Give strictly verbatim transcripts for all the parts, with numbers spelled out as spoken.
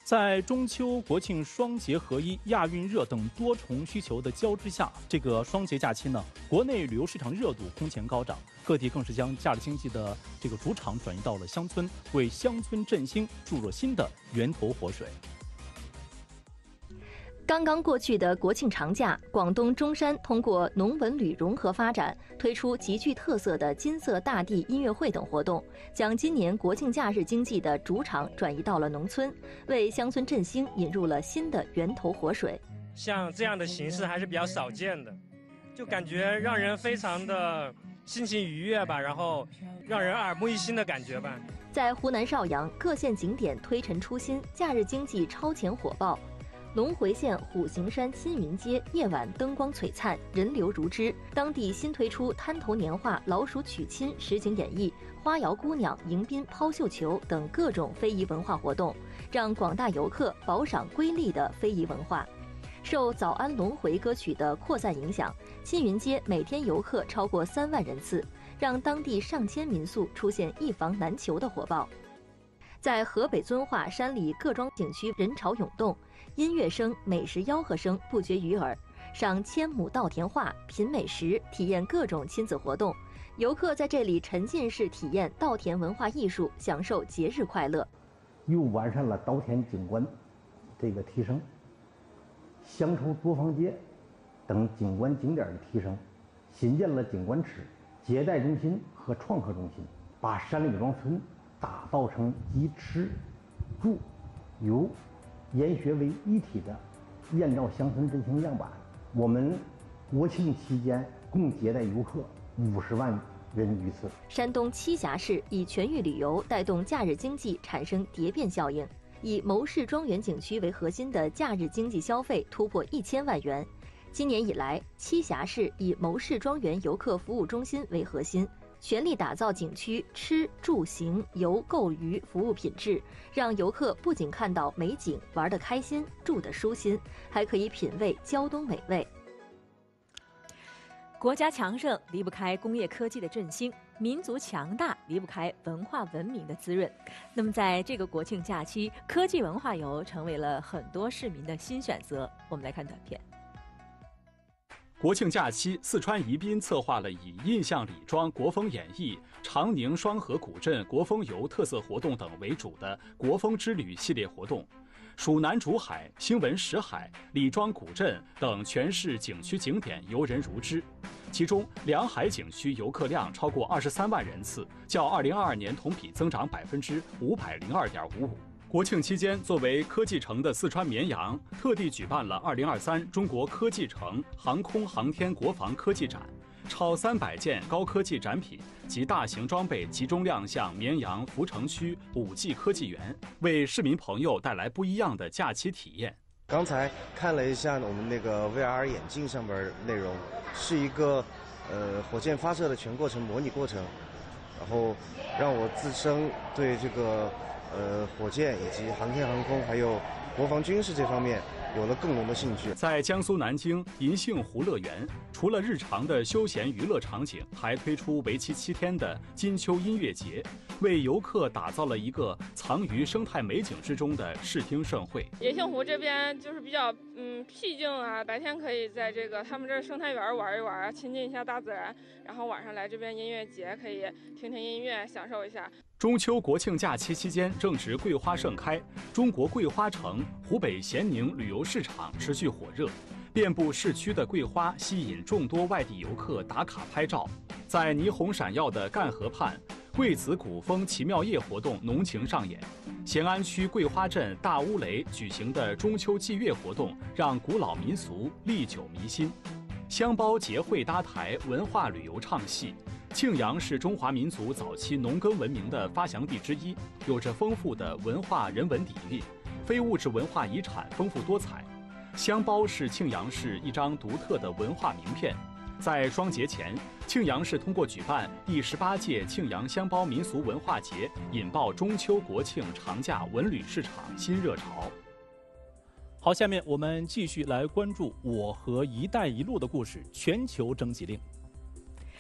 在中秋、国庆双节合一、亚运热等多重需求的交织下，这个双节假期呢，国内旅游市场热度空前高涨，各地更是将假日经济的这个主场转移到了乡村，为乡村振兴注入新的源头活水。 刚刚过去的国庆长假，广东中山通过农文旅融合发展，推出极具特色的金色大地音乐会等活动，将今年国庆假日经济的主场转移到了农村，为乡村振兴引入了新的源头活水。 像这样的形式还是比较少见的，就感觉让人非常的心情愉悦吧，然后让人耳目一新的感觉吧。 在湖南邵阳，各县景点推陈出新，假日经济超前火爆。龙回县虎形山新云街夜晚灯光璀璨，人流如织。当地新推出滩头年画、老鼠娶亲实景演绎、花摇姑娘迎宾抛绣球等各种非遗文化活动，让广大游客饱赏瑰丽的非遗文化。受早安龙回歌曲的扩散影响，新云街每天游客超过三万人次，让当地上千民宿出现一房难求的火爆。在河北遵化山里各庄景区人潮涌动，音乐声、美食吆喝声不绝于耳。赏千亩稻田画，品美食，体验各种亲子活动。游客在这里沉浸式体验稻田文化艺术，享受节日快乐。 又完善了稻田景观这个提升，乡愁作坊街等景观景点的提升，新建了景观池、接待中心和创客中心，把山里庄村打造成集吃、住、游、研学为一体的燕赵乡村振兴样板。我们国庆期间共接待游客五十万人余次。 山东栖霞市以全域旅游带动假日经济产生蝶变效应，以牟氏庄园景区为核心的假日经济消费突破一千万元。今年以来，栖霞市以牟氏庄园游客服务中心为核心，全力打造景区吃住行游购娱服务品质，让游客不仅看到美景玩得开心住得舒心，还可以品味胶东美味。 国家强盛离不开工业科技的振兴，民族强大离不开文化文明的滋润。那么在这个国庆假期，科技文化游成为了很多市民的新选择。我们来看短片。 国庆假期，四川宜宾策划了以印象礼庄国风演艺、长宁双河古镇国风游特色活动等为主的国风之旅系列活动。蜀南竹海、兴文石海、李庄古镇等全市景区景点游人如织，其中梁海景区游客量超过二十三万人次，较二零二二年同比增长百分之五百零二点五五。国庆期间，作为科技城的四川绵阳特地举办了二零二三中国科技城航空航天国防科技展，超三百件高科技展品及大型装备集中亮相绵阳福城区五 G 科技园，为市民朋友带来不一样的假期体验。 刚才看了一下我们那个 V R 眼镜上面内容，是一个呃火箭发射的全过程模拟过程，然后让我自身对这个呃火箭以及航天航空还有国防军事这方面有了更浓的兴趣。 在江苏南京银杏湖乐园，除了日常的休闲娱乐场景，还推出为期七天的金秋音乐节，为游客打造了一个藏于生态美景之中的视听盛会。 银杏湖这边就是比较嗯僻静啊，白天可以在这个他们这生态园玩一玩，亲近一下大自然，然后晚上来这边音乐节可以听听音乐，享受一下。 中秋国庆假期期间，正值桂花盛开，中国桂花城湖北咸宁旅游市场持续火热，遍布市区的桂花吸引众多外地游客打卡拍照。在霓虹闪耀的赣河畔，桂子古风奇妙夜活动浓情上演。咸安区桂花镇大乌雷举行的中秋祭月活动，让古老民俗历久弥新。香包节会搭台，文化旅游唱戏。庆阳是中华民族早期农耕文明的发祥地之一，有着丰富的文化人文底蕴，非物质文化遗产丰富多彩。香包是庆阳市一张独特的文化名片。在双节前，庆阳市通过举办第十八届庆阳香包民俗文化节，引爆中秋国庆长假文旅市场新热潮。好，下面我们继续来关注我和“一带一路”的故事——全球征集令。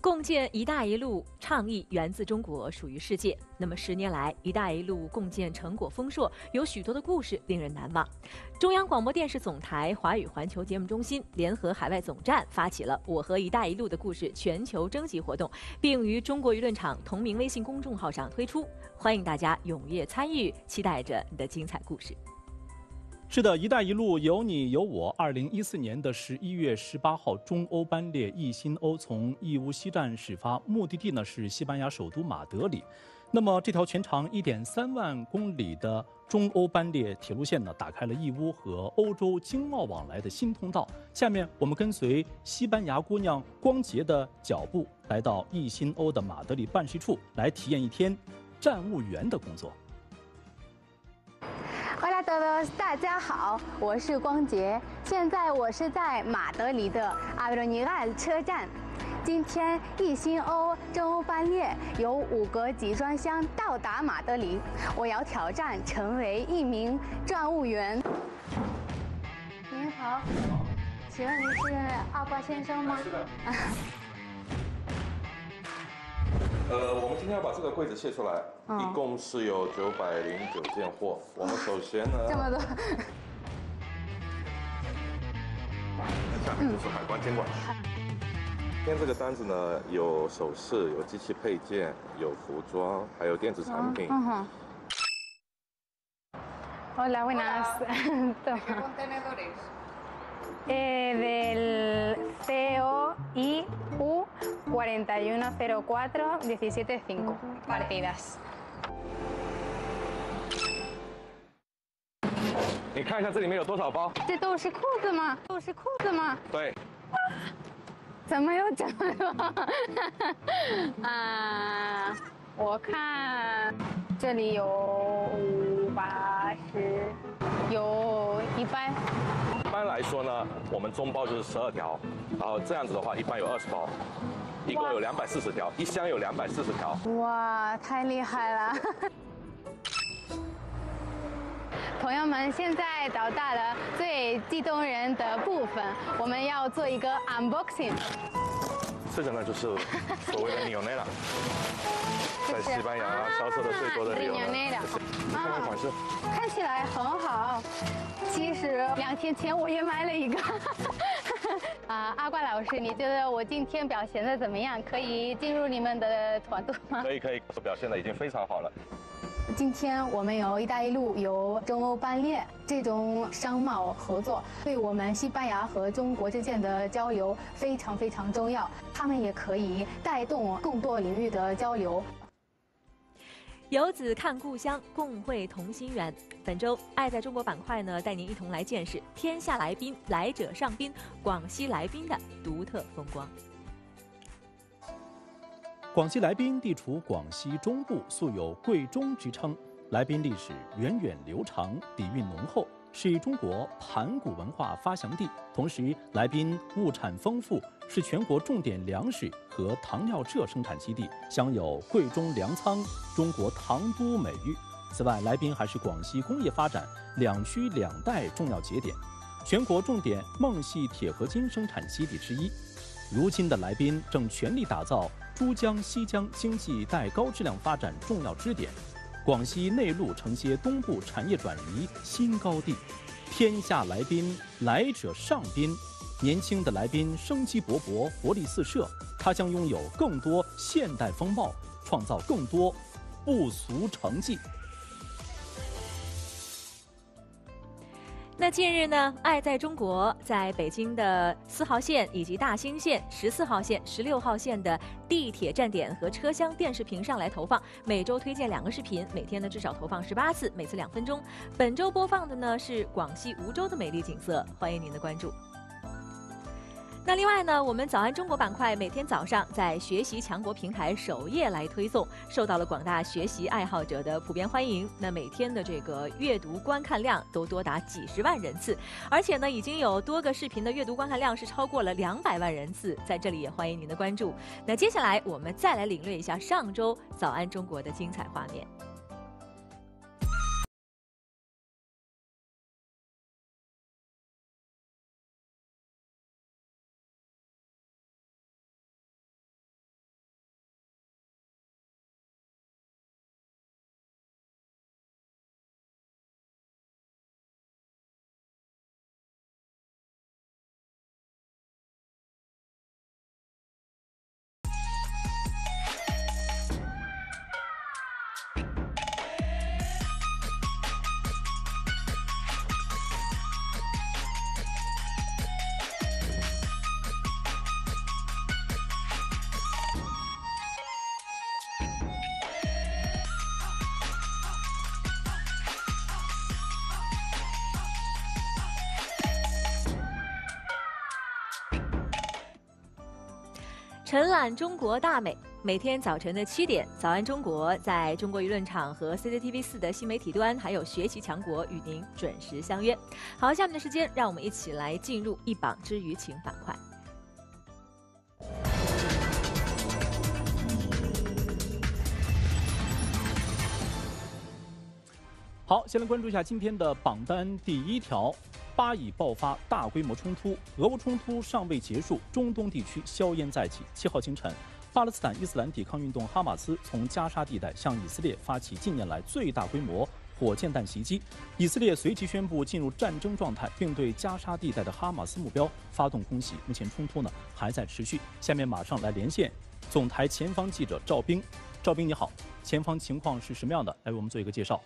共建“一带一路”倡议源自中国，属于世界。那么十年来，“一带一路”共建成果丰硕，有许多的故事令人难忘。中央广播电视总台华语环球节目中心联合海外总站发起了“我和一带一路”的故事全球征集活动，并于中国舆论场同名微信公众号上推出，欢迎大家踊跃参与，期待着你的精彩故事。 是的，“一带一路”有你有我。二零一四年的十一月十八号，中欧班列一新欧从义乌西站始发，目的地呢是西班牙首都马德里。那么，这条全长一点三万公里的中欧班列铁路线呢，打开了义乌和欧洲经贸往来的新通道。下面，我们跟随西班牙姑娘光洁的脚步，来到一新欧的马德里办事处，来体验一天站务员的工作。 Hola a todos， 大家好，我是光洁。现在我是在马德里的阿布罗尼尔车站。今天一新欧中欧班列有五个集装箱到达马德里，我要挑战成为一名站务员。您好，请问您是阿瓜先生吗？ 是的。呃，我们今天要把这个柜子卸出来，嗯、一共是有九百零九件货。我们首先呢， 这么多。 那下面就是海关监管区。嗯、今天这个单子呢，有首饰、有机器配件、有服装，还有电子产品。嗯哼。 Hola, buenas. Eh, del C O I U cuarenta y uno cero cuatro diecisiete cinco partidas。 你看一下这里面有多少包？ 这都是裤子吗？都是裤子吗？ 对。 怎么有这么多？啊，我看这里有八十，有一百。 一般来说呢，我们中包就是十二条，然后这样子的话，一般有二十包，一共有两百四十条，一箱有两百四十条。 哇，太厉害了！朋友们，现在到达了最激动人的部分，我们要做一个 unboxing。 这个呢，就是所谓的纽内拉，在西班牙销售的最多的纽内拉。看看款式， 看起来很好。其实两天前我也买了一个。啊，阿瓜老师，你觉得我今天表现的怎么样？可以进入你们的团队吗？ 可以，可以，表现的已经非常好了。 今天我们有“一带一路”有中欧班列这种商贸合作，对我们西班牙和中国之间的交流非常非常重要。他们也可以带动更多领域的交流。 游子看故乡，共绘同心圆。本周“爱在中国”板块呢，带您一同来见识天下来宾、来者上宾、广西来宾的独特风光。 广西来宾地处广西中部，素有“贵中”之称。来宾历史源远流长，底蕴浓厚，是中国盘古文化发祥地。同时，来宾物产丰富，是全国重点粮食和糖料蔗生产基地，享有“贵中粮仓”、“中国糖都”美誉。此外，来宾还是广西工业发展两区两带重要节点，全国重点锰系铁合金生产基地之一。如今的来宾正全力打造珠江西江经济带高质量发展重要支点，广西内陆承接东部产业转移新高地。天下来宾，来者上宾。年轻的来宾生机勃勃，活力四射，他将拥有更多现代风貌，创造更多不俗成绩。 那近日呢，爱在中国在北京的四号线以及大兴线、十四号线、十六号线的地铁站点和车厢电视屏上来投放，每周推荐两个视频，每天呢至少投放十八次，每次两分钟。本周播放的呢是广西梧州的美丽景色，欢迎您的关注。那另外呢，我们早安中国板块每天早上在学习强国平台首页来推送，受到了广大学习爱好者的普遍欢迎。那每天的这个阅读观看量都多达几十万人次，而且呢，已经有多个视频的阅读观看量是超过了两百万人次。在这里也欢迎您的关注。那接下来我们再来领略一下上周早安中国的精彩画面。 晨览中国大美，每天早晨的七点，早安中国在中国舆论场和 C C T V 四的新媒体端，还有学习强国与您准时相约。好，下面的时间，让我们一起来进入一榜之舆情板块。 好，先来关注一下今天的榜单第一条。巴以爆发大规模冲突，俄乌冲突尚未结束，中东地区硝烟再起。七号清晨，巴勒斯坦伊斯兰抵抗运动哈马斯从加沙地带向以色列发起近年来最大规模火箭弹袭击，以色列随即宣布进入战争状态，并对加沙地带的哈马斯目标发动空袭。目前冲突呢还在持续。下面马上来连线总台前方记者赵兵。赵兵你好，前方情况是什么样的？来为我们做一个介绍。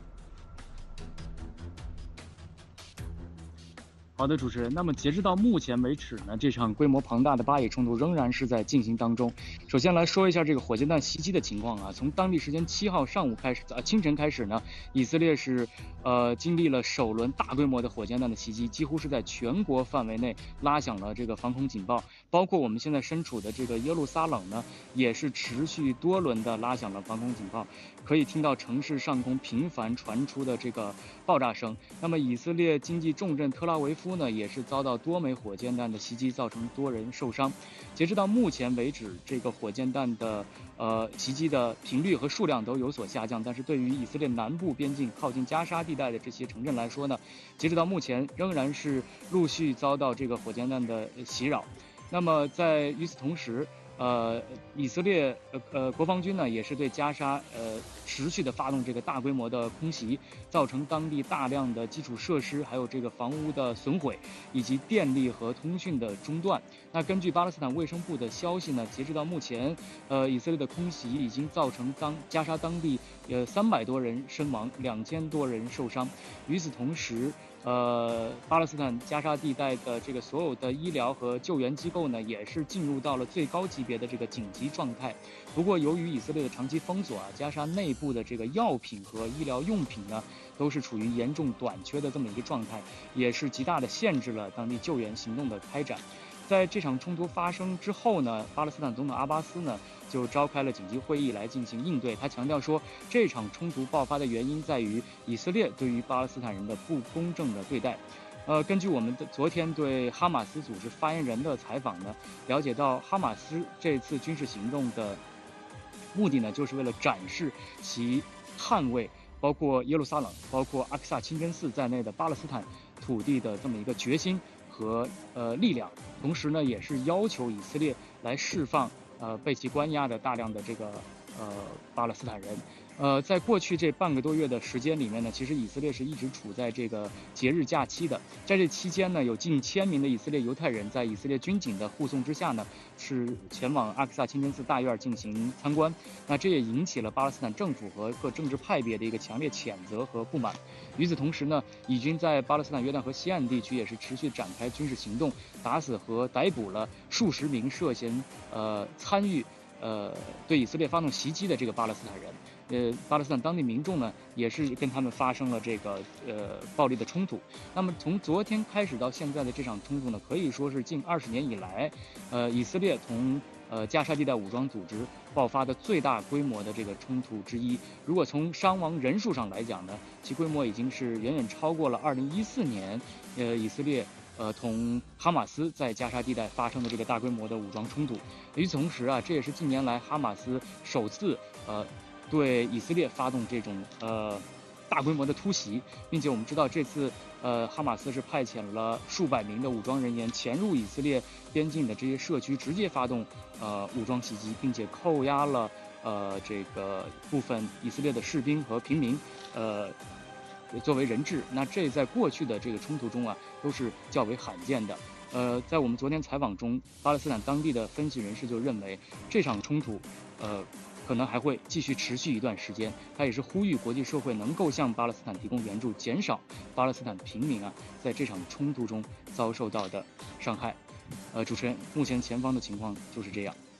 好的，主持人。那么截至到目前为止呢，这场规模庞大的巴以冲突仍然是在进行当中。首先来说一下这个火箭弹袭击的情况啊，从当地时间七号上午开始，呃清晨开始呢，以色列是呃经历了首轮大规模的火箭弹的袭击，几乎是在全国范围内拉响了这个防空警报，包括我们现在身处的这个耶路撒冷呢，也是持续多轮的拉响了防空警报，可以听到城市上空频繁传出的这个爆炸声。那么以色列经济重镇特拉维夫呢，也是遭到多枚火箭弹的袭击，造成多人受伤。截止到目前为止，这个火箭弹的呃袭击的频率和数量都有所下降，但是对于以色列南部边境靠近加沙地带的这些城镇来说呢，截止到目前仍然是陆续遭到这个火箭弹的袭扰。那么在与此同时，呃，以色列呃呃国防军呢也是对加沙呃持续的发动这个大规模的空袭，造成当地大量的基础设施还有这个房屋的损毁，以及电力和通讯的中断。那根据巴勒斯坦卫生部的消息呢，截止到目前，呃，以色列的空袭已经造成当加沙当地呃三百多人身亡，两千多人受伤。与此同时，呃，巴勒斯坦加沙地带的这个所有的医疗和救援机构呢，也是进入到了最高级别的这个紧急状态。不过，由于以色列的长期封锁啊，加沙内部的这个药品和医疗用品呢，都是处于严重短缺的这么一个状态，也是极大的限制了当地救援行动的开展。在这场冲突发生之后呢，巴勒斯坦总统阿巴斯呢就召开了紧急会议来进行应对。他强调说，这场冲突爆发的原因在于以色列对于巴勒斯坦人的不公正的对待。呃，根据我们的昨天对哈马斯组织发言人的采访呢，了解到哈马斯这次军事行动的目的呢，就是为了展示其捍卫包括耶路撒冷、包括阿克萨清真寺在内的巴勒斯坦土地的这么一个决心和呃力量，同时呢，也是要求以色列来释放呃被其关押的大量的这个呃巴勒斯坦人。呃，在过去这半个多月的时间里面呢，其实以色列是一直处在这个节日假期的。在这期间呢，有近千名的以色列犹太人在以色列军警的护送之下呢，是前往阿克萨清真寺大院进行参观。那这也引起了巴勒斯坦政府和各政治派别的一个强烈谴责和不满。与此同时呢，以军在巴勒斯坦约旦河西岸地区也是持续展开军事行动，打死和逮捕了数十名涉嫌呃参与呃对以色列发动袭击的这个巴勒斯坦人。呃，巴勒斯坦当地民众呢，也是跟他们发生了这个呃暴力的冲突。那么从昨天开始到现在的这场冲突呢，可以说是近二十年以来，呃，以色列同呃加沙地带武装组织爆发的最大规模的这个冲突之一。如果从伤亡人数上来讲呢，其规模已经是远远超过了二零一四年，呃，以色列。呃，同哈马斯在加沙地带发生的这个大规模的武装冲突。与此同时啊，这也是近年来哈马斯首次呃对以色列发动这种呃大规模的突袭，并且我们知道这次呃哈马斯是派遣了数百名的武装人员潜入以色列边境的这些社区，直接发动呃武装袭击，并且扣押了呃这个部分以色列的士兵和平民，呃。作为人质，那这在过去的这个冲突中啊，都是较为罕见的。呃，在我们昨天采访中，巴勒斯坦当地的分析人士就认为，这场冲突，呃，可能还会继续持续一段时间。他也是呼吁国际社会能够向巴勒斯坦提供援助，减少巴勒斯坦平民啊在这场冲突中遭受到的伤害。呃，主持人，目前前方的情况就是这样。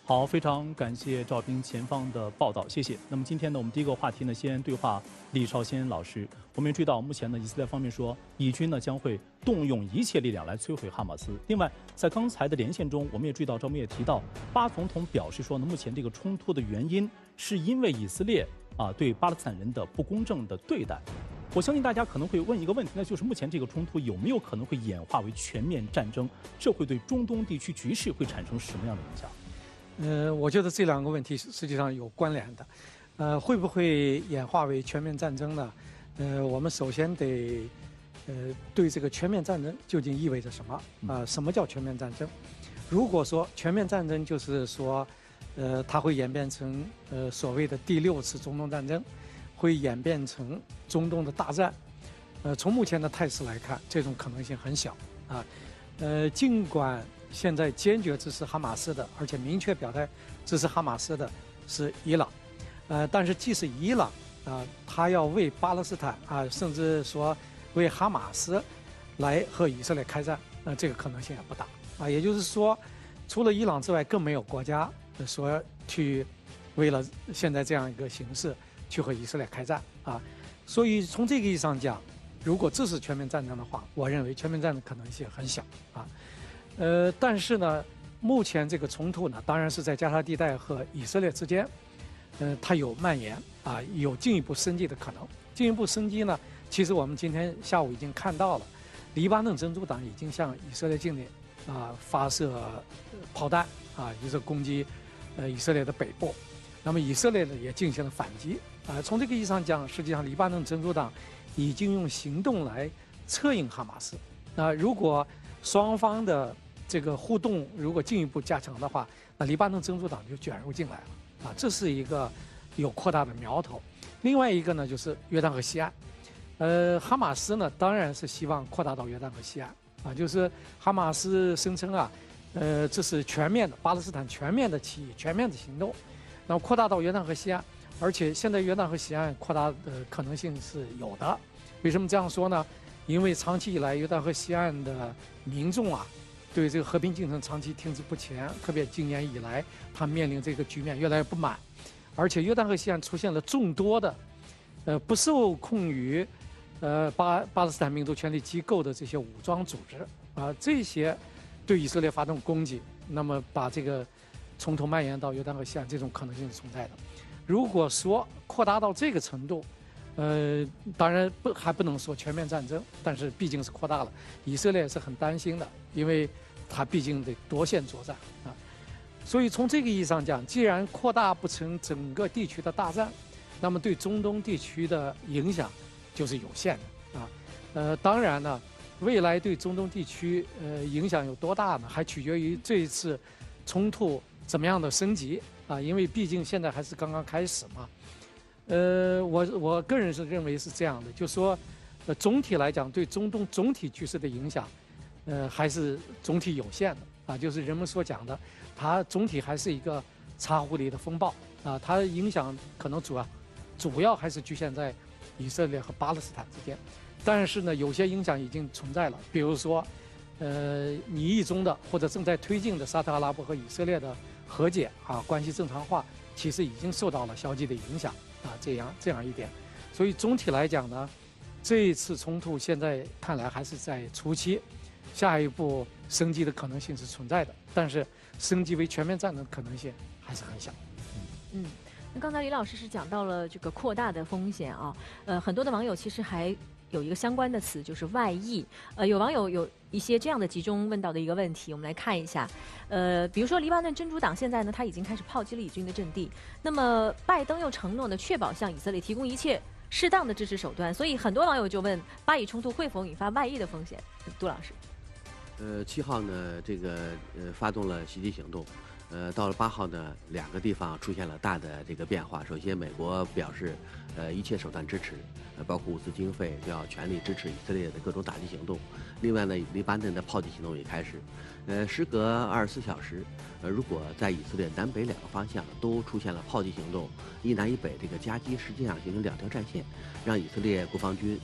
好，非常感谢赵斌前方的报道，谢谢。那么今天呢，我们第一个话题呢，先对话李少先老师。我们也注意到，目前呢，以色列方面说，以军呢将会动用一切力量来摧毁哈马斯。另外，在刚才的连线中，我们也注意到，赵斌也提到，巴总统表示说呢，目前这个冲突的原因是因为以色列啊对巴勒斯坦人的不公正的对待。我相信大家可能会问一个问题，那就是目前这个冲突有没有可能会演化为全面战争？这会对中东地区局势会产生什么样的影响？ 呃，我觉得这两个问题实际上有关联的，呃，会不会演化为全面战争呢？呃，我们首先得，呃，对这个全面战争究竟意味着什么？啊、呃，什么叫全面战争？如果说全面战争就是说，呃，它会演变成呃所谓的第六次中东战争，会演变成中东的大战，呃，从目前的态势来看，这种可能性很小啊，呃，尽管。现在坚决支持哈马斯的，而且明确表态支持哈马斯的是伊朗，呃，但是即使伊朗啊、呃，他要为巴勒斯坦啊、呃，甚至说为哈马斯来和以色列开战，那、呃、这个可能性也不大啊。也就是说，除了伊朗之外，更没有国家说去为了现在这样一个形势去和以色列开战啊。所以从这个意义上讲，如果这是全面战争的话，我认为全面战争可能性很小啊。呃，但是呢，目前这个冲突呢，当然是在加沙地带和以色列之间，呃，它有蔓延啊，有进一步升级的可能。进一步升级呢，其实我们今天下午已经看到了，黎巴嫩真主党已经向以色列境内啊发射炮弹啊，一直攻击呃以色列的北部。那么以色列呢也进行了反击啊。从这个意义上讲，实际上黎巴嫩真主党已经用行动来策应哈马斯。那如果双方的这个互动如果进一步加强的话，那黎巴嫩真主党就卷入进来了啊，这是一个有扩大的苗头。另外一个呢，就是约旦河西岸，呃，哈马斯呢当然是希望扩大到约旦河西岸啊，就是哈马斯声称啊，呃，这是全面的巴勒斯坦全面的起义、全面的行动，那么扩大到约旦河西岸，而且现在约旦河西岸扩大的可能性是有的。为什么这样说呢？因为长期以来约旦河西岸的民众啊，对这个和平进程长期停滞不前，特别今年以来，他面临这个局面越来越不满，而且约旦河西岸出现了众多的，呃，不受控于，呃巴巴勒斯坦民族权利机构的这些武装组织啊，这些对以色列发动攻击，那么把这个冲突蔓延到约旦河西岸，这种可能性是存在的。如果说扩大到这个程度，呃，当然不还不能说全面战争，但是毕竟是扩大了，以色列是很担心的，因为它毕竟得夺线作战啊。所以从这个意义上讲，既然扩大不成整个地区的大战，那么对中东地区的影响就是有限的啊。呃，当然呢，未来对中东地区呃影响有多大呢？还取决于这一次冲突怎么样的升级啊，因为毕竟现在还是刚刚开始嘛。呃，我我个人是认为是这样的，就说，呃，总体来讲对中东总体局势的影响，呃，还是总体有限的啊，就是人们所讲的，它总体还是一个茶壶里的风暴啊，它影响可能主要主要还是局限在以色列和巴勒斯坦之间，但是呢，有些影响已经存在了，比如说，呃，拟议中的或者正在推进的沙特阿拉伯和以色列的和解啊，关系正常化，其实已经受到了消极的影响。啊，这样这样一点，所以总体来讲呢，这一次冲突现在看来还是在初期，下一步升级的可能性是存在的，但是升级为全面战争的可能性还是很小。 嗯，那刚才李老师是讲到了这个扩大的风险啊，呃，很多的网友其实还有一个相关的词，就是外溢。呃，有网友有一些这样的集中问到的一个问题，我们来看一下。呃，比如说黎巴嫩真主党现在呢，他已经开始炮击了以军的阵地。那么拜登又承诺呢，确保向以色列提供一切适当的支持手段。所以很多网友就问，巴以冲突会否引发外溢的风险？杜老师。 呃，七号呢，这个呃发动了袭击行动。呃，到了八号呢，两个地方出现了大的这个变化。首先，美国表示，呃，一切手段支持，呃，包括物资经费，要全力支持以色列的各种打击行动。另外呢，黎巴嫩的炮击行动也开始。呃，时隔二十四小时，呃，如果在以色列南北两个方向都出现了炮击行动，一南一北这个夹击，实际上形成两条战线，让以色列国防军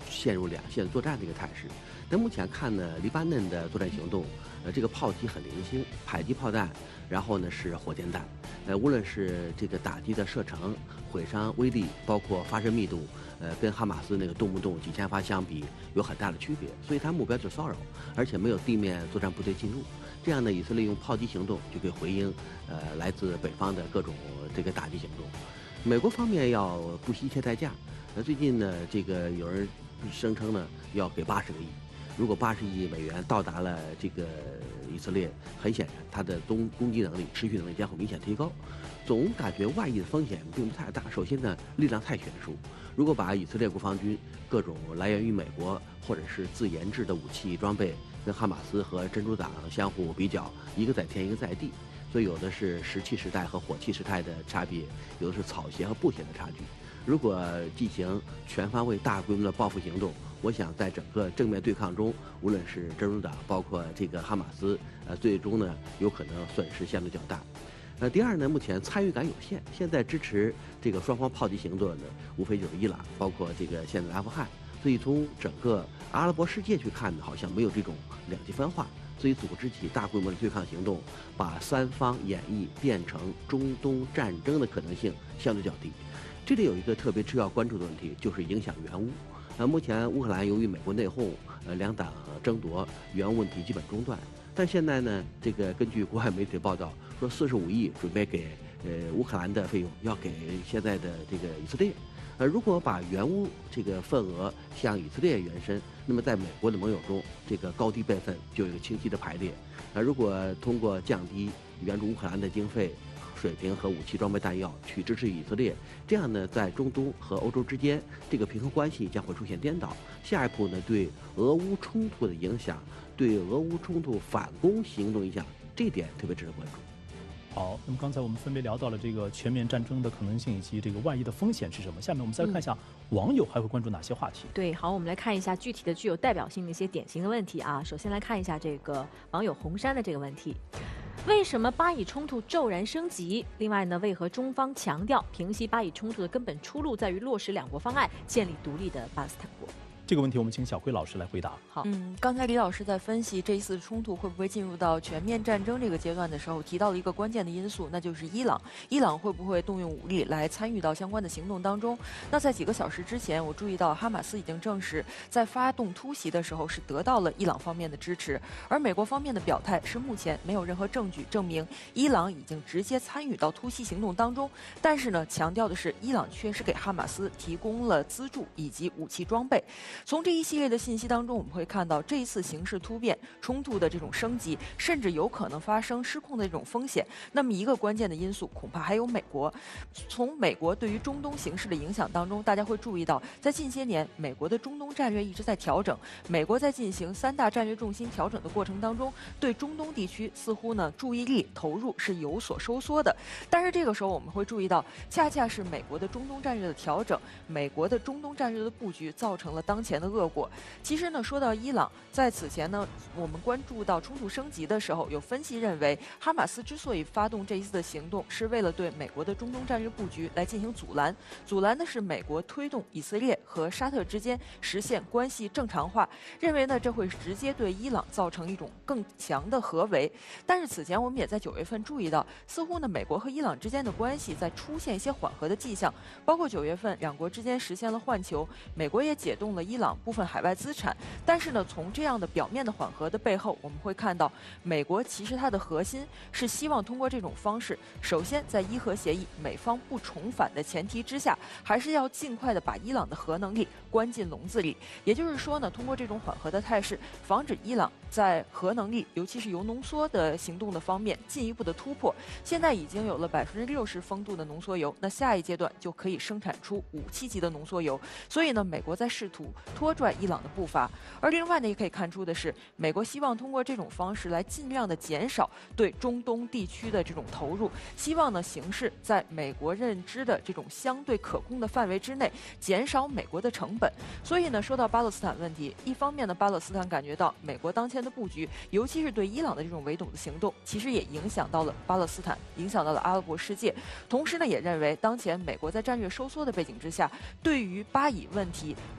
陷入两线作战的一个态势。那目前看呢，黎巴嫩的作战行动，呃，这个炮击很零星，迫击炮弹，然后呢是火箭弹，呃，无论是这个打击的射程、毁伤威力，包括发射密度，呃，跟哈马斯那个动不动几千发相比有很大的区别。所以它目标就是骚扰，而且没有地面作战部队进入。这样呢，以色列用炮击行动就可以回应，呃，来自北方的各种这个打击行动。美国方面要不惜一切代价，那最近呢，这个有人声称呢要给八十个亿。如果八十亿美元到达了这个以色列，很显然它的攻攻击能力、持续能力将会明显提高。总感觉外溢的风险并不太大。首先呢，力量太悬殊。如果把以色列国防军各种来源于美国或者是自研制的武器装备跟哈马斯和真主党相互比较，一个在天一个在地，所以有的是石器时代和火器时代的差别，有的是草鞋和布鞋的差距。如果进行全方位大规模的报复行动，我想在整个正面对抗中，无论是真主党，包括这个哈马斯，呃，最终呢有可能损失相对较大。呃，第二呢，目前参与感有限，现在支持这个双方炮击行动呢，无非就是伊朗，包括这个现在的阿富汗。所以从整个阿拉伯世界去看呢，好像没有这种两极分化。所以组织起大规模的对抗行动，把三方演绎变成中东战争的可能性相对较低。这里有一个特别需要关注的问题，就是影响援乌。呃，目前乌克兰由于美国内讧，呃，两党争夺，援乌问题基本中断。但现在呢，这个根据国外媒体报道说，四十五亿准备给呃乌克兰的费用要给现在的这个以色列。呃，如果把援乌这个份额向以色列延伸，那么在美国的盟友中，这个高低辈分就有一个清晰的排列。呃，如果通过降低援助乌克兰的经费水平和武器装备弹药去支持以色列，这样呢，在中东和欧洲之间这个平衡关系将会出现颠倒。下一步呢，对俄乌冲突的影响，对俄乌冲突反攻行动影响，这一点特别值得关注。 好，那么刚才我们分别聊到了这个全面战争的可能性以及这个外溢的风险是什么。下面我们再看一下网友还会关注哪些话题。 对，好，我们来看一下具体的具有代表性的一些典型的问题啊。首先来看一下这个网友红山的这个问题：为什么巴以冲突骤然升级？另外呢，为何中方强调平息巴以冲突的根本出路在于落实两国方案，建立独立的巴勒斯坦国？ 这个问题我们请小辉老师来回答。 好， 嗯，刚才李老师在分析这一次冲突会不会进入到全面战争这个阶段的时候，提到了一个关键的因素，那就是伊朗。伊朗会不会动用武力来参与到相关的行动当中？那在几个小时之前，我注意到哈马斯已经证实，在发动突袭的时候是得到了伊朗方面的支持，而美国方面的表态是目前没有任何证据证明伊朗已经直接参与到突袭行动当中。但是呢，强调的是伊朗确实给哈马斯提供了资助以及武器装备。从这一系列的信息当中，我们会看到这一次形势突变、冲突的这种升级，甚至有可能发生失控的这种风险。那么一个关键的因素，恐怕还有美国。从美国对于中东形势的影响当中，大家会注意到，在近些年，美国的中东战略一直在调整。美国在进行三大战略重心调整的过程当中，对中东地区似乎呢注意力投入是有所收缩的。但是这个时候我们会注意到，恰恰是美国的中东战略的调整，美国的中东战略的布局，造成了当前的恶果。其实呢，说到伊朗，在此前呢，我们关注到冲突升级的时候，有分析认为，哈马斯之所以发动这一次的行动，是为了对美国的中东战略布局来进行阻拦。阻拦的是美国推动以色列和沙特之间实现关系正常化，认为呢这会直接对伊朗造成一种更强的合围。但是此前我们也在九月份注意到，似乎呢美国和伊朗之间的关系在出现一些缓和的迹象，包括九月份两国之间实现了换球，美国也解冻了伊朗部分海外资产。但是呢，从这样的表面的缓和的背后，我们会看到，美国其实它的核心是希望通过这种方式，首先在伊核协议美方不重返的前提之下，还是要尽快的把伊朗的核能力关进笼子里。也就是说呢，通过这种缓和的态势，防止伊朗在核能力，尤其是铀浓缩的行动的方面进一步的突破。现在已经有了百分之六十风度的浓缩铀，那下一阶段就可以生产出武器级的浓缩铀。所以呢，美国在试图拖拽伊朗的步伐。而另外呢，也可以看出的是，美国希望通过这种方式来尽量的减少对中东地区的这种投入，希望呢形势在美国认知的这种相对可控的范围之内，减少美国的成本。所以呢，说到巴勒斯坦问题，一方面呢，巴勒斯坦感觉到美国当前的布局，尤其是对伊朗的这种围堵的行动，其实也影响到了巴勒斯坦，影响到了阿拉伯世界。同时呢，也认为当前美国在战略收缩的背景之下，对于巴以问题明显投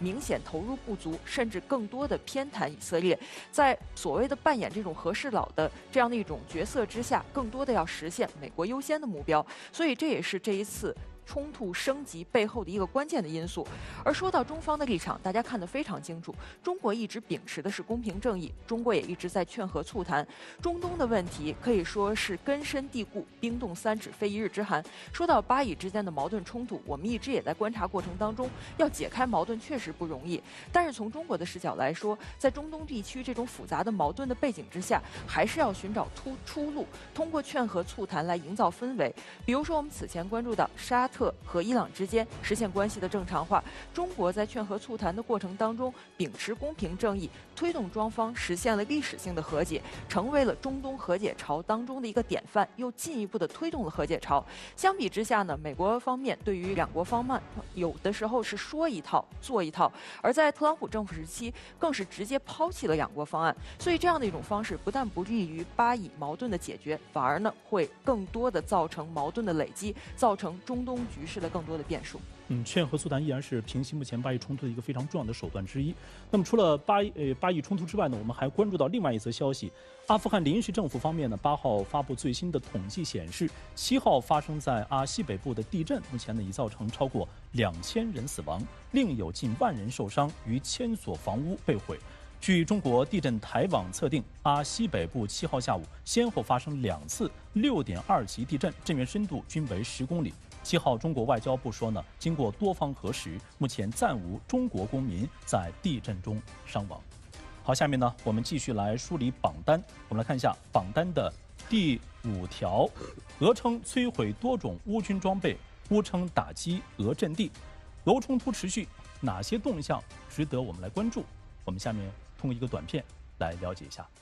投入不足，甚至更多的偏袒以色列，在所谓的扮演这种和事佬的这样的一种角色之下，更多的要实现美国优先的目标。所以这也是这一次冲突升级背后的一个关键的因素。而说到中方的立场，大家看得非常清楚，中国一直秉持的是公平正义，中国也一直在劝和促谈。中东的问题可以说是根深蒂固，冰冻三尺非一日之寒。说到巴以之间的矛盾冲突，我们一直也在观察过程当中，要解开矛盾确实不容易。但是从中国的视角来说，在中东地区这种复杂的矛盾的背景之下，还是要寻找出出路，通过劝和促谈来营造氛围。比如说我们此前关注到沙特和伊朗之间实现关系的正常化，中国在劝和促谈的过程当中秉持公平正义，推动庄方实现了历史性的和解，成为了中东和解潮当中的一个典范，又进一步的推动了和解潮。相比之下呢，美国方面对于两国方案有的时候是说一套做一套，而在特朗普政府时期更是直接抛弃了两国方案。所以这样的一种方式不但不利于巴以矛盾的解决，反而呢会更多的造成矛盾的累积，造成中东局势的更多的变数。 嗯，劝和促谈依然是平息目前巴以冲突的一个非常重要的手段之一。那么除了巴以呃巴以冲突之外呢，我们还关注到另外一则消息，阿富汗临时政府方面呢，八号发布最新的统计显示，七号发生在阿西北部的地震，目前呢已造成超过两千人死亡，另有近万人受伤，逾千所房屋被毁。据中国地震台网测定，阿西北部七号下午先后发生两次六点二级地震，震源深度均为十公里。七号，中国外交部说呢，经过多方核实，目前暂无中国公民在地震中伤亡。好，下面呢，我们继续来梳理榜单。我们来看一下榜单的第五条，俄称摧毁多种乌军装备，乌称打击俄阵地。俄乌冲突持续，哪些动向值得我们来关注？我们下面通过一个短片来了解一下。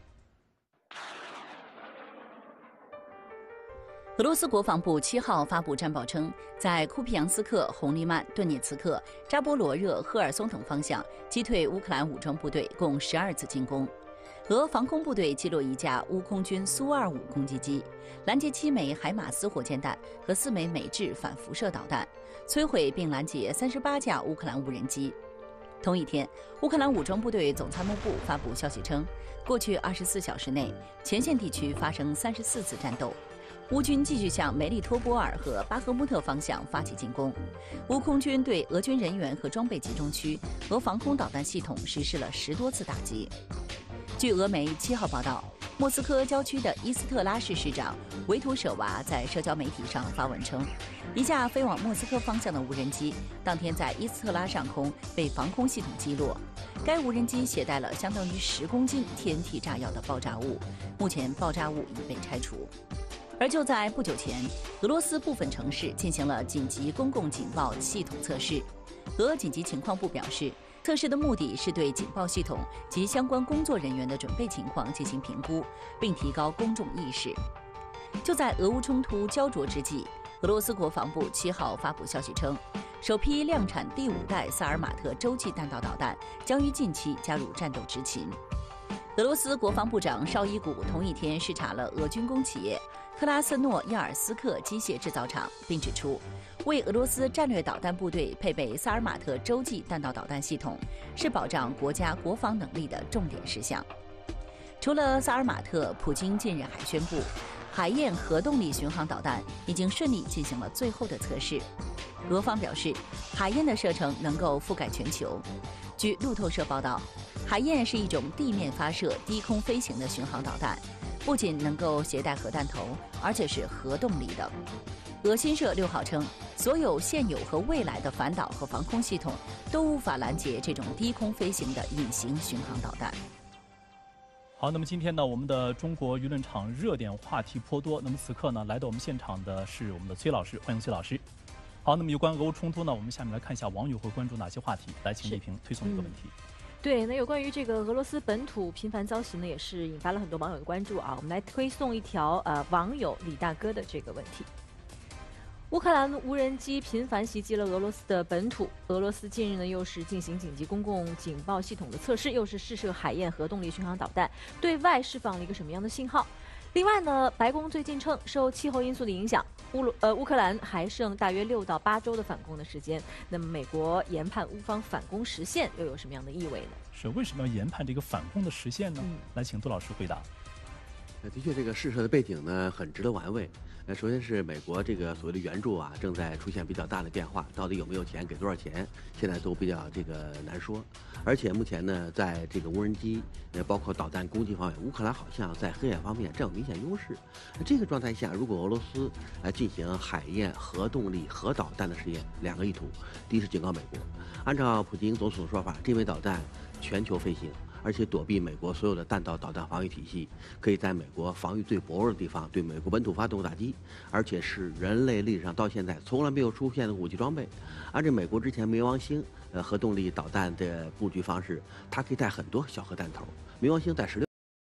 俄罗斯国防部七号发布战报称，在库皮扬斯克、红利曼、顿涅茨克、扎波罗热、赫尔松等方向击退乌克兰武装部队共十二次进攻。俄防空部队击落一架乌空军苏二五攻击机，拦截七枚海马斯火箭弹和四枚美制反辐射导弹，摧毁并拦截三十八架乌克兰无人机。同一天，乌克兰武装部队总参谋部发布消息称，过去二十四小时内，前线地区发生三十四次战斗。乌军继续向梅利托波尔和巴赫穆特方向发起进攻。乌空军对俄军人员和装备集中区、俄防空导弹系统实施了十多次打击。据俄媒七号报道，莫斯科郊区的伊斯特拉市市长维图舍娃在社交媒体上发文称，一架飞往莫斯科方向的无人机当天在伊斯特拉上空被防空系统击落。该无人机携带了相当于十公斤 T N T 炸药的爆炸物，目前爆炸物已被拆除。而就在不久前，俄罗斯部分城市进行了紧急公共警报系统测试。俄紧急情况部表示，测试的目的是对警报系统及相关工作人员的准备情况进行评估，并提高公众意识。就在俄乌冲突焦灼之际，俄罗斯国防部七号发布消息称，首批量产第五代萨尔马特洲际弹道导弹将于近期加入战斗执勤。俄罗斯国防部长绍伊古同一天视察了俄军工企业克拉斯诺亚尔斯克机械制造厂，并指出，为俄罗斯战略导弹部队配备萨尔马特洲际弹道导弹系统是保障国家国防能力的重点事项。除了萨尔马特，普京近日还宣布，海燕核动力巡航导弹已经顺利进行了最后的测试。俄方表示，海燕的射程能够覆盖全球。据路透社报道，海燕是一种地面发射、低空飞行的巡航导弹，不仅能够携带核弹头，而且是核动力的。俄新社六号称，所有现有和未来的反导和防空系统都无法拦截这种低空飞行的隐形巡航导弹。 好，那么今天呢，我们的中国舆论场热点话题颇多。那么此刻呢，来到我们现场的是我们的崔老师，欢迎崔老师。好，那么有关俄乌冲突呢，我们下面来看一下网友会关注哪些话题。来，请丽萍推送一个问题。 对，那有关于这个俄罗斯本土频繁遭袭呢，也是引发了很多网友的关注啊。我们来推送一条呃网友李大哥的这个问题：乌克兰无人机频繁袭击了俄罗斯的本土，俄罗斯近日呢又是进行紧急公共警报系统的测试，又是试射海燕核动力巡航导弹，对外释放了一个什么样的信号？ 另外呢，白宫最近称，受气候因素的影响，乌鲁呃乌克兰还剩大约六到八周的反攻的时间。那么，美国研判乌方反攻实现又有什么样的意味呢？ 是为什么要研判这个反攻的实现呢？嗯、来，请杜老师回答。 呃，的确，这个事实的背景呢，很值得玩味。呃，首先是美国这个所谓的援助啊，正在出现比较大的变化，到底有没有钱，给多少钱，现在都比较这个难说。而且目前呢，在这个无人机，呃，包括导弹攻击方面，乌克兰好像在黑海方面占有明显优势。那这个状态下，如果俄罗斯来进行海燕核动力核导弹的实验，两个意图：第一是警告美国，按照普京总统的说法，这枚导弹全球飞行。而且躲避美国所有的弹道导弹防御体系，可以在美国防御最薄弱的地方对美国本土发动打击，而且是人类历史上到现在从来没有出现的武器装备。按照美国之前冥王星呃核动力导弹的布局方式，它可以带很多小核弹头，冥王星带十六。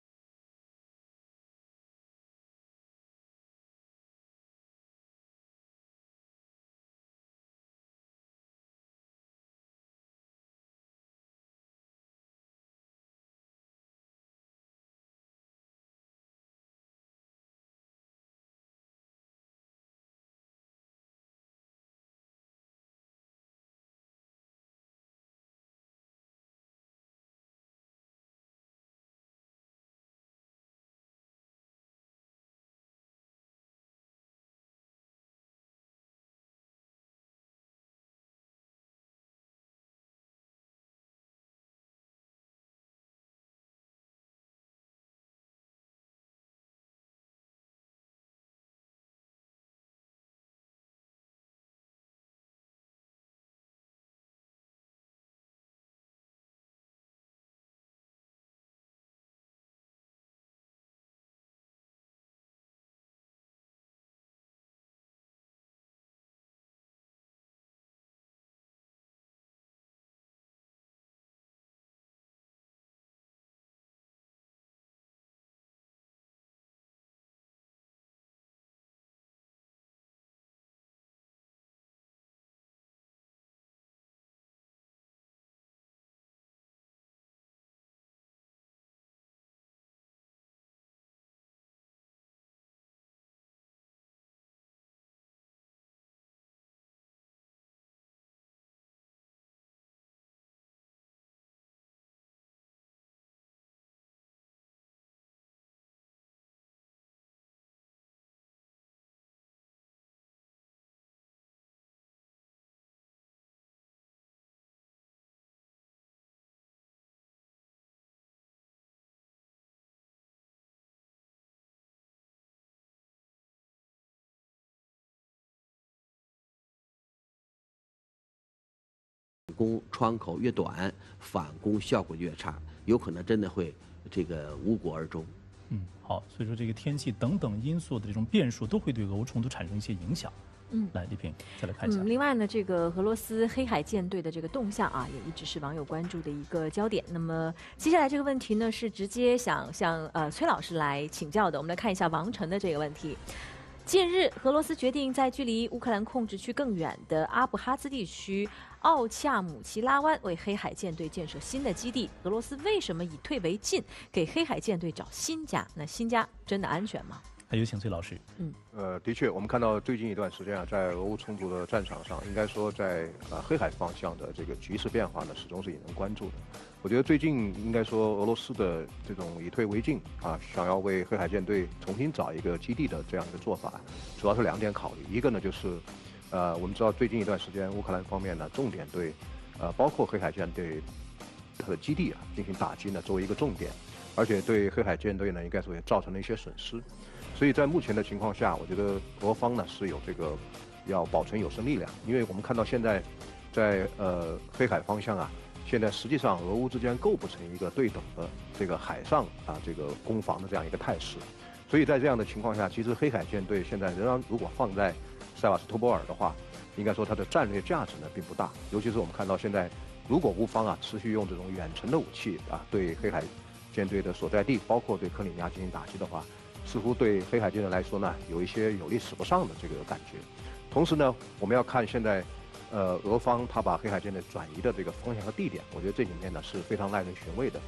攻窗口越短，反攻效果越差，有可能真的会这个无果而终。 嗯，好，所以说这个天气等等因素的这种变数都会对俄乌冲突产生一些影响。 嗯， 来，丽萍再来看一下。 嗯，另外呢，这个俄罗斯黑海舰队的这个动向啊，也一直是网友关注的一个焦点。那么接下来这个问题呢，是直接想向呃崔老师来请教的。我们来看一下王晨的这个问题。近日，俄罗斯决定在距离乌克兰控制区更远的阿布哈兹地区奥恰姆奇拉湾为黑海舰队建设新的基地。俄罗斯为什么以退为进，给黑海舰队找新家？那新家真的安全吗？ 还有请崔老师。 嗯， 呃，的确，我们看到最近一段时间啊，在俄乌冲突的战场上，应该说在呃黑海方向的这个局势变化呢，始终是引人关注的。我觉得最近应该说俄罗斯的这种以退为进啊，想要为黑海舰队重新找一个基地的这样一个做法，主要是两点考虑。一个呢就是，呃，我们知道最近一段时间乌克兰方面呢，重点对，呃，包括黑海舰队它的基地啊进行打击呢，作为一个重点，而且对黑海舰队呢，应该说也造成了一些损失。所以在目前的情况下，我觉得俄方呢是有这个要保存有生力量，因为我们看到现在在呃黑海方向啊，现在实际上俄乌之间构不成一个对等的这个海上啊这个攻防的这样一个态势。所以在这样的情况下，其实黑海舰队现在仍然如果放在塞瓦斯托波尔的话，应该说它的战略价值呢并不大。尤其是我们看到现在，如果乌方啊持续用这种远程的武器啊对黑海舰队的所在地，包括对克里米亚进行打击的话，似乎对黑海舰队来说呢，有一些有力使不上的这个感觉。同时呢，我们要看现在，呃，俄方他把黑海舰队转移的这个方向和地点，我觉得这里面呢是非常耐人寻味的。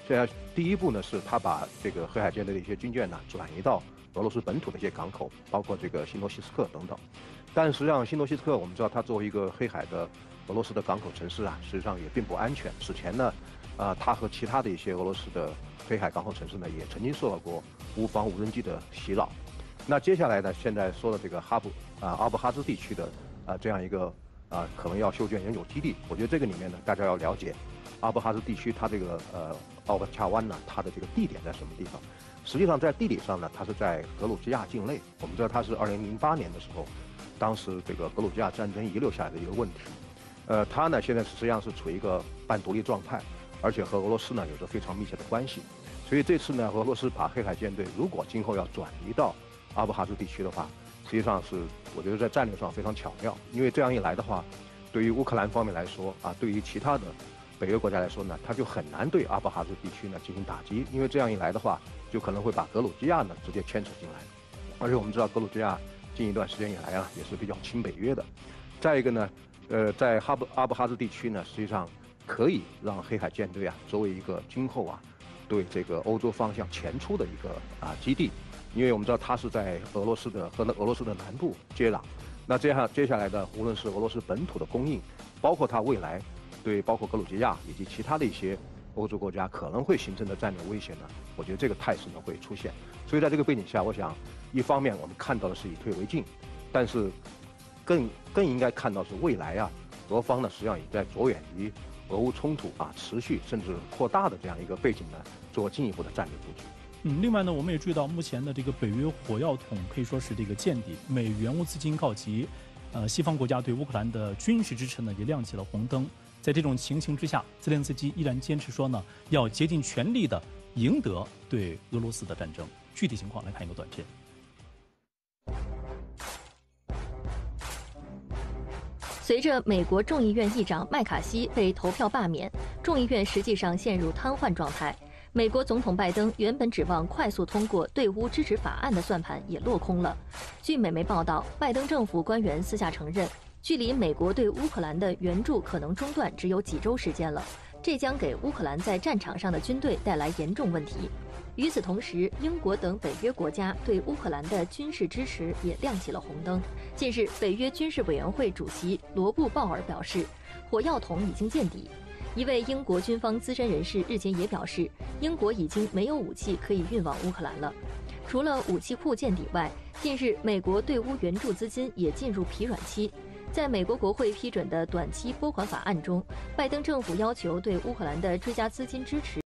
现在第一步呢，是他把这个黑海舰队的一些军舰呢转移到俄罗斯本土的一些港口，包括这个新诺西斯克等等。但实际上，新诺西斯克我们知道，它作为一个黑海的俄罗斯的港口城市啊，实际上也并不安全。此前呢，啊、呃，它和其他的一些俄罗斯的黑海港口城市呢，也曾经受到过乌方无人机的袭扰。那接下来呢，现在说的这个哈布啊、阿布哈兹地区的啊、呃、这样一个啊、呃、可能要修建永久基地，我觉得这个里面呢，大家要了解阿布哈兹地区它这个呃奥格恰湾呢，它的这个地点在什么地方？实际上在地理上呢，它是在格鲁吉亚境内。我们知道它是二零零八年的时候，当时这个格鲁吉亚战争遗留下来的一个问题。呃，它呢现在实际上是处于一个半独立状态，而且和俄罗斯呢有着非常密切的关系。所以这次呢，俄罗斯把黑海舰队如果今后要转移到阿布哈兹地区的话，实际上是我觉得在战略上非常巧妙。因为这样一来的话，对于乌克兰方面来说啊，对于其他的北约国家来说呢，它就很难对阿布哈兹地区呢进行打击。因为这样一来的话，就可能会把格鲁吉亚呢直接牵扯进来。而且我们知道格鲁吉亚近一段时间以来啊，也是比较亲北约的。再一个呢，呃，在哈布阿布哈兹地区呢，实际上可以让黑海舰队啊作为一个今后啊对这个欧洲方向前出的一个啊基地。因为我们知道它是在俄罗斯的和俄罗斯的南部接壤，那这样接下来的无论是俄罗斯本土的供应，包括它未来对包括格鲁吉亚以及其他的一些欧洲国家可能会形成的战略威胁呢，我觉得这个态势呢会出现。所以在这个背景下，我想一方面我们看到的是以退为进，但是更更应该看到是未来啊，俄方呢实际上也在着眼于俄乌冲突啊持续甚至扩大的这样一个背景呢，做进一步的战略布局。 嗯，另外呢，我们也注意到目前的这个北约火药桶可以说是这个见底，美援乌资金告急，呃，西方国家对乌克兰的军事支持呢也亮起了红灯。在这种情形之下，泽连斯基依然坚持说呢，要竭尽全力的赢得对俄罗斯的战争。具体情况来看一个短片。 随着美国众议院议长麦卡锡被投票罢免，众议院实际上陷入瘫痪状态。美国总统拜登原本指望快速通过对乌支持法案的算盘也落空了。据美媒报道，拜登政府官员私下承认，距离美国对乌克兰的援助可能中断只有几周时间了，这将给乌克兰在战场上的军队带来严重问题。与此同时，英国等北约国家对乌克兰的军事支持也亮起了红灯。近日，北约军事委员会主席罗布鲍尔表示，火药桶已经见底。一位英国军方资深人士日前也表示，英国已经没有武器可以运往乌克兰了。除了武器库见底外，近日美国对乌援助资金也进入疲软期。在美国国会批准的短期拨款法案中，拜登政府要求对乌克兰的追加资金支持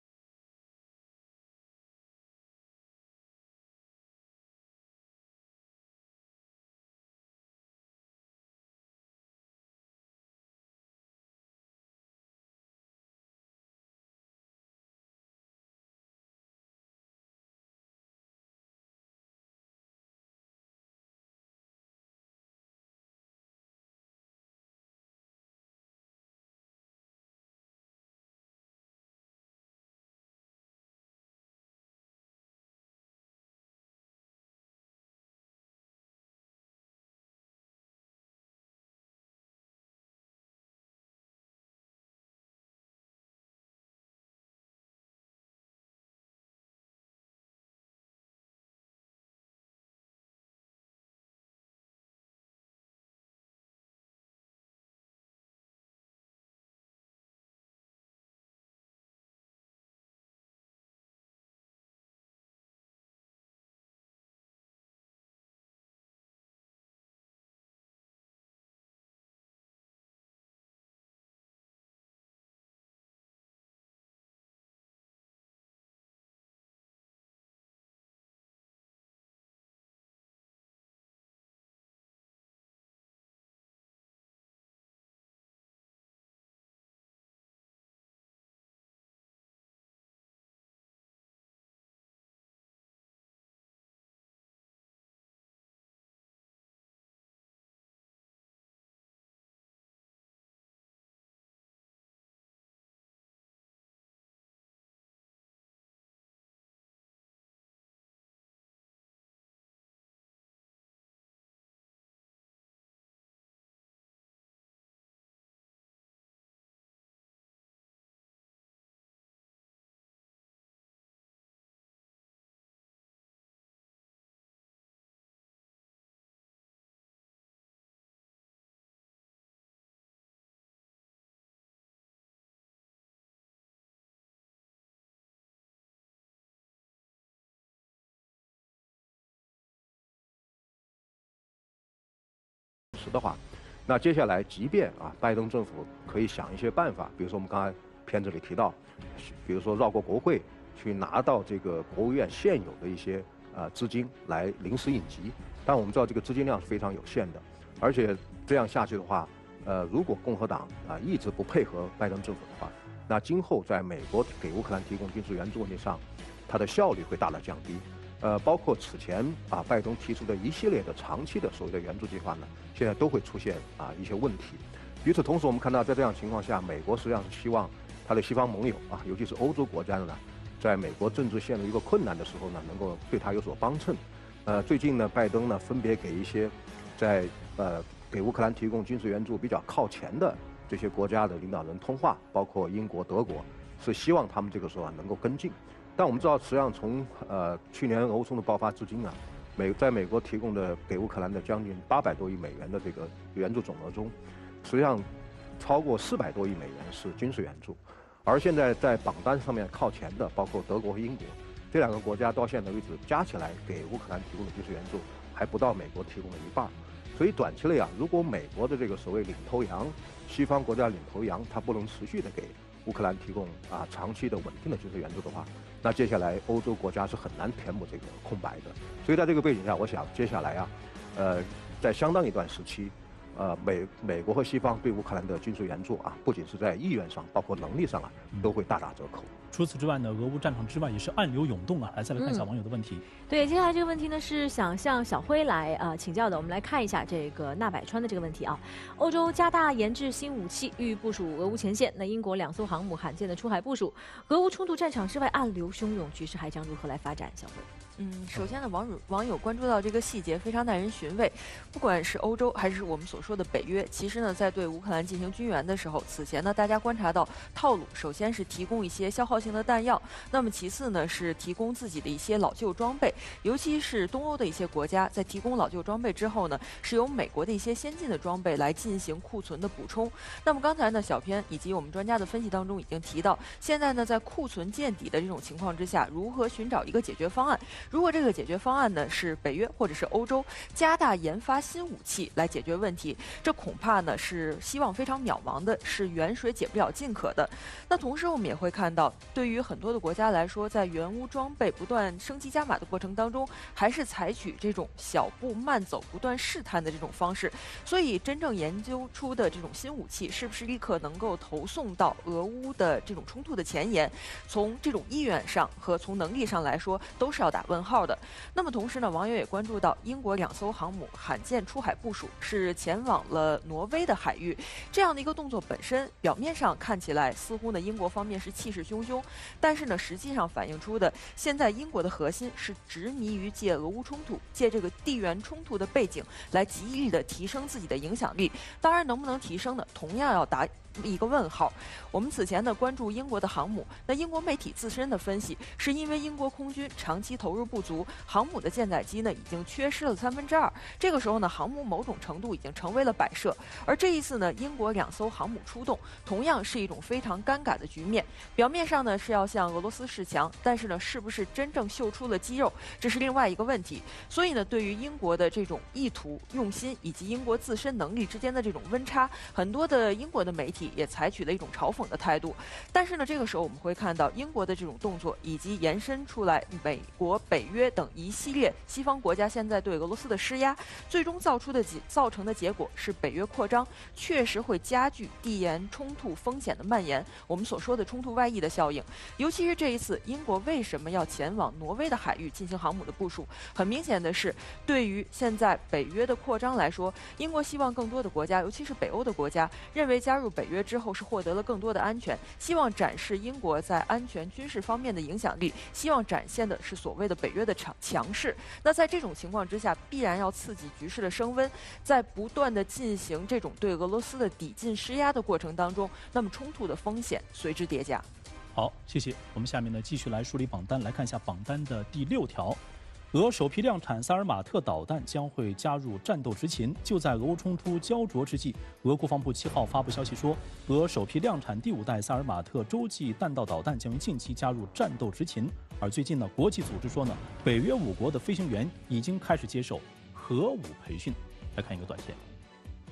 持的话，那接下来即便啊拜登政府可以想一些办法，比如说我们刚才片子里提到，比如说绕过国会去拿到这个国务院现有的一些呃资金来临时应急，但我们知道这个资金量是非常有限的，而且这样下去的话，呃，如果共和党啊一直不配合拜登政府的话，那今后在美国给乌克兰提供军事援助问题上，它的效率会大大降低。呃，包括此前啊拜登提出的一系列的长期的所谓的援助计划呢，现在都会出现啊一些问题。与此同时，我们看到在这样情况下，美国实际上是希望他的西方盟友啊，尤其是欧洲国家呢，在美国政治陷入一个困难的时候呢，能够对他有所帮衬。呃，最近呢，拜登呢分别给一些在呃给乌克兰提供军事援助比较靠前的这些国家的领导人通话，包括英国、德国，是希望他们这个时候啊能够跟进。但我们知道，实际上从呃去年俄乌冲突爆发至今啊，美在美国提供的给乌克兰的将近八百多亿美元的这个援助总额中，实际上超过四百多亿美元是军事援助，而现在在榜单上面靠前的，包括德国和英国这两个国家，到现在为止加起来给乌克兰提供的军事援助还不到美国提供的一半。所以短期内啊，如果美国的这个所谓领头羊，西方国家领头羊，它不能持续的给乌克兰提供啊长期的稳定的军事援助的话，那接下来欧洲国家是很难填补这个空白的。所以在这个背景下，我想接下来啊，呃，在相当一段时期，呃，美美国和西方对乌克兰的军事援助啊，不仅是在意愿上，包括能力上啊，都会大打折扣。 除此之外呢，俄乌战场之外也是暗流涌动啊。来，再来看一下网友的问题。 嗯、对，接下来这个问题呢是想向小辉来啊、呃、请教的。我们来看一下这个纳百川的这个问题啊。欧洲加大研制新武器，欲部署俄乌前线。那英国两艘航母罕见的出海部署，俄乌冲突战场之外暗流汹涌，局势还将如何来发展？小辉。 嗯，首先呢，网友网友关注到这个细节非常耐人寻味。不管是欧洲还是我们所说的北约，其实呢，在对乌克兰进行军援的时候，此前呢，大家观察到套路，首先是提供一些消耗性的弹药，那么其次呢，是提供自己的一些老旧装备，尤其是东欧的一些国家，在提供老旧装备之后呢，是由美国的一些先进的装备来进行库存的补充。那么刚才呢，小编以及我们专家的分析当中已经提到，现在呢，在库存见底的这种情况之下，如何寻找一个解决方案？如果这个解决方案呢是北约或者是欧洲加大研发新武器来解决问题，这恐怕呢是希望非常渺茫的，是远水解不了近渴的。那同时我们也会看到，对于很多的国家来说，在援乌装备不断升级加码的过程当中，还是采取这种小步慢走、不断试探的这种方式。所以，真正研究出的这种新武器，是不是立刻能够投送到俄乌的这种冲突的前沿？从这种意愿上和从能力上来说，都是要打问号的。那么同时呢，网友也关注到英国两艘航母罕见出海部署，是前往了挪威的海域。这样的一个动作本身，表面上看起来似乎呢英国方面是气势汹汹，但是呢实际上反映出的，现在英国的核心是执迷于借俄乌冲突，借这个地缘冲突的背景来极力的提升自己的影响力。当然，能不能提升呢，同样要答一个问号。我们此前呢关注英国的航母，那英国媒体自身的分析是因为英国空军长期投入不足，航母的舰载机呢已经缺失了三分之二。这个时候呢，航母某种程度已经成为了摆设。而这一次呢，英国两艘航母出动，同样是一种非常尴尬的局面。表面上呢是要向俄罗斯示强，但是呢，是不是真正秀出了肌肉，这是另外一个问题。所以呢，对于英国的这种意图、用心以及英国自身能力之间的这种温差，很多的英国的媒体也采取了一种嘲讽的态度。但是呢，这个时候我们会看到英国的这种动作，以及延伸出来美国、北约等一系列西方国家现在对俄罗斯的施压，最终造出的结造成的结果是北约扩张确实会加剧地缘冲突风险的蔓延，我们所说的冲突外溢的效应。尤其是这一次，英国为什么要前往挪威的海域进行航母的部署？很明显的是，对于现在北约的扩张来说，英国希望更多的国家，尤其是北欧的国家，认为加入北约之后是获得了更多的安全，希望展示英国在安全军事方面的影响力，希望展现的是所谓的北约的强强势。那在这种情况之下，必然要刺激局势的升温，在不断的进行这种对俄罗斯的抵近施压的过程当中，那么冲突的风险随之叠加。 好，谢谢。我们下面呢继续来梳理榜单，来看一下榜单的第六条。俄首批量产萨尔马特导弹将会加入战斗执勤。就在俄乌冲突焦灼之际，俄国防部七号发布消息说，俄首批量产第五代萨尔马特洲际弹道导弹将于近期加入战斗执勤。而最近呢，国际组织说呢，北约五国的飞行员已经开始接受核武培训。来看一个短片。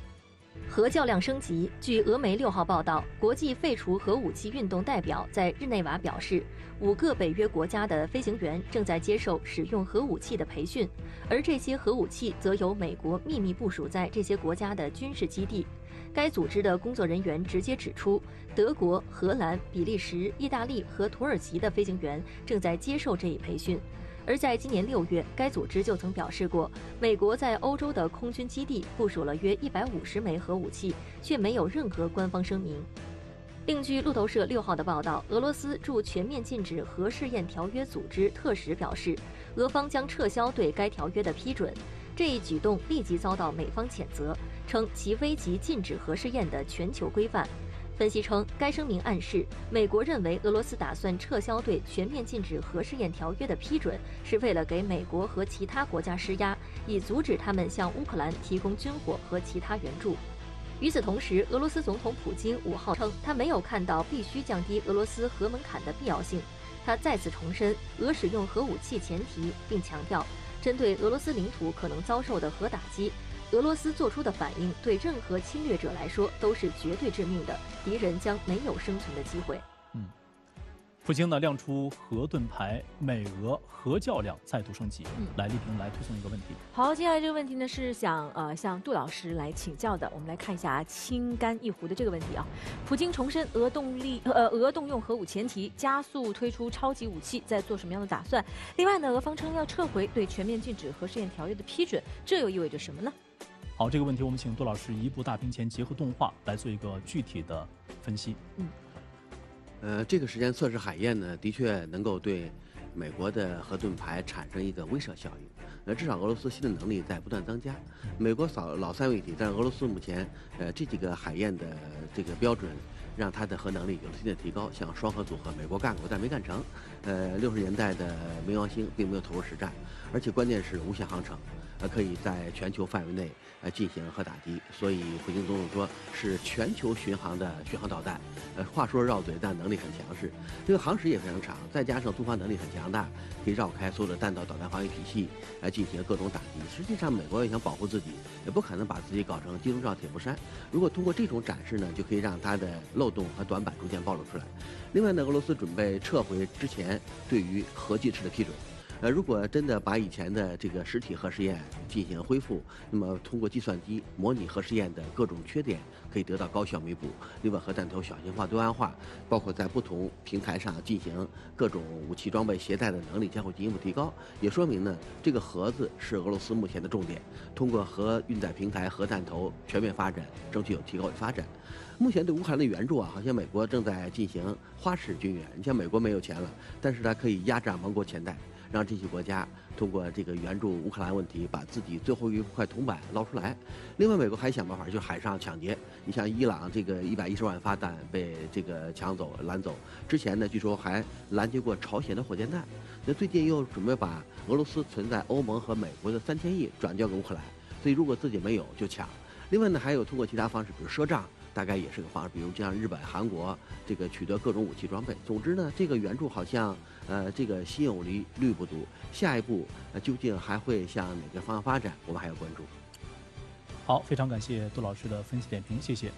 核较量升级。据俄媒六号报道，国际废除核武器运动代表在日内瓦表示，五个北约国家的飞行员正在接受使用核武器的培训，而这些核武器则由美国秘密部署在这些国家的军事基地。该组织的工作人员直接指出，德国、荷兰、比利时、意大利和土耳其的飞行员正在接受这一培训。而在今年六月，该组织就曾表示过，美国在欧洲的空军基地部署了约一百五十枚核武器，却没有任何官方声明。另据路透社六号的报道，俄罗斯驻全面禁止核试验条约组织特使表示，俄方将撤销对该条约的批准。这一举动立即遭到美方谴责，称其危及禁止核试验的全球规范。分析称，该声明暗示美国认为俄罗斯打算撤销对全面禁止核试验条约的批准，是为了给美国和其他国家施压，以阻止他们向乌克兰提供军火和其他援助。与此同时，俄罗斯总统普京五号称，他没有看到必须降低俄罗斯核门槛的必要性。他再次重申俄使用核武器前提，并强调，针对俄罗斯领土可能遭受的核打击，俄罗斯做出的反应对任何侵略者来说都是绝对致命的，敌人将没有生存的机会。 嗯，普京呢亮出核盾牌，美俄核较量再度升级。嗯，来，丽萍来推送一个问题。 好，接下来这个问题呢是想呃向杜老师来请教的。我们来看一下清肝一壶的这个问题啊。普京重申俄动力呃俄动用核武前提，加速推出超级武器，在做什么样的打算？另外呢，俄方称要撤回对全面禁止核试验条约的批准，这又意味着什么呢？ 好，这个问题我们请杜老师一部大屏前结合动画来做一个具体的分析。 嗯， 呃，这个时间测试海燕呢，的确能够对美国的核盾牌产生一个威慑效应。呃，至少俄罗斯新的能力在不断增加。美国扫老三位一体，但俄罗斯目前呃这几个海燕的这个标准，让它的核能力有了新的提高。像双核组合，美国干过但没干成。呃，六十年代的冥王星并没有投入实战，而且关键是无限航程。呃，可以在全球范围内呃进行核打击，所以普京总统说是全球巡航的巡航导弹。呃，话说绕嘴，但能力很强势，这个航时也非常长，再加上突发能力很强大，可以绕开所有的弹道导弹防御体系来进行各种打击。实际上，美国要想保护自己，也不可能把自己搞成金钟罩铁布衫。如果通过这种展示呢，就可以让它的漏洞和短板逐渐暴露出来。另外呢，俄罗斯准备撤回之前对于核计制的批准。呃，如果真的把以前的这个实体核试验进行恢复，那么通过计算机模拟核试验的各种缺点，可以得到高效弥补。另外，核弹头小型化、多样化，包括在不同平台上进行各种武器装备携带的能力将会进一步提高。也说明呢，这个核字是俄罗斯目前的重点。通过核运载平台、核弹头全面发展，争取有提高的发展。目前对乌克兰的援助啊，好像美国正在进行花式军援。你像美国没有钱了，但是它可以压榨盟国钱袋。让这些国家通过这个援助乌克兰问题，把自己最后一块铜板捞出来。另外，美国还想办法，就是海上抢劫。你像伊朗这个一百一十万发弹被这个抢走、拦走，之前呢，据说还拦截过朝鲜的火箭弹。那最近又准备把俄罗斯存在欧盟和美国的三千亿转交给乌克兰，所以如果自己没有就抢。另外呢，还有通过其他方式，比如赊账。大概也是个方式，比如像日本、韩国这个取得各种武器装备。总之呢，这个援助好像呃这个心有余力不足。下一步呃究竟还会向哪个方向发展，我们还要关注。 好，非常感谢杜老师的分析点评，谢谢。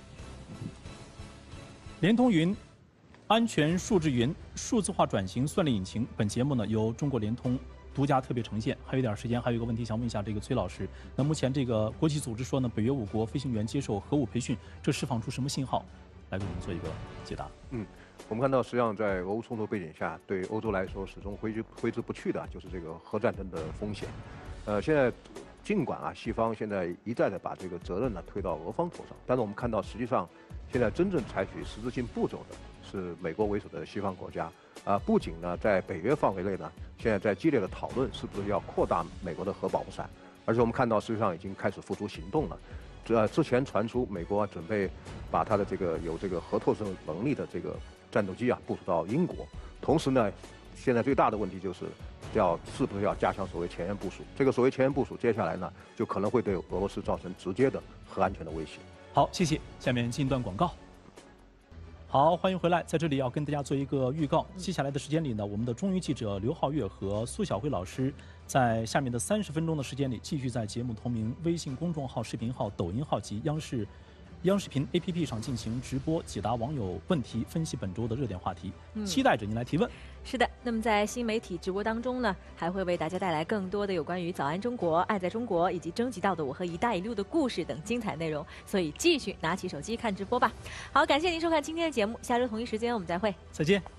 联通云安全数字云数字化转型算力引擎，本节目呢由中国联通独家特别呈现。还有一点时间，还有一个问题想问一下这个崔老师。那目前这个国际组织说呢，北约五国飞行员接受核武培训，这释放出什么信号？来给我们做一个解答。 嗯，我们看到，实际上在俄乌冲突背景下，对欧洲来说始终挥之挥之不去的就是这个核战争的风险。呃，现在尽管啊，西方现在一再的把这个责任呢推到俄方头上，但是我们看到，实际上现在真正采取实质性步骤的是美国为首的西方国家。啊，不仅呢在北约范围内呢，现在在激烈的讨论是不是要扩大美国的核保护伞，而且我们看到实际上已经开始付诸行动了。这之前传出美国准备把它的这个有这个核透射能力的这个战斗机啊部署到英国，同时呢，现在最大的问题就是要是不是要加强所谓前沿部署。这个所谓前沿部署，接下来呢就可能会对俄罗斯造成直接的核安全的威胁。 好，谢谢。下面进一段广告。好，欢迎回来，在这里要跟大家做一个预告。接下来的时间里呢，我们的中娱记者刘浩月和苏晓慧老师，在下面的三十分钟的时间里，继续在节目同名微信公众号、视频号、抖音号及央视央视频 A P P 上进行直播，解答网友问题，分析本周的热点话题， 嗯、 期待着您来提问。 是的，那么在新媒体直播当中呢，还会为大家带来更多的有关于早安中国、爱在中国以及征集到的我和“一带一路”的故事等精彩内容，所以继续拿起手机看直播吧。好，感谢您收看今天的节目，下周同一时间我们再会， 再见。